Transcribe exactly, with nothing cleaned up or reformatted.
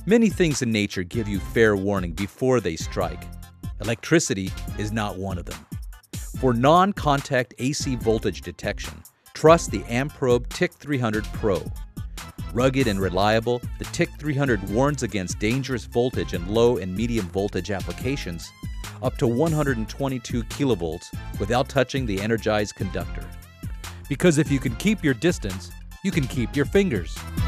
Many things in nature give you fair warning before they strike. Electricity is not one of them. For non-contact A C voltage detection, trust the Amprobe T I C three hundred Pro. Rugged and reliable, the T I C three hundred warns against dangerous voltage in low and medium voltage applications up to one hundred twenty-two kilovolts without touching the energized conductor. Because if you can keep your distance, you can keep your fingers.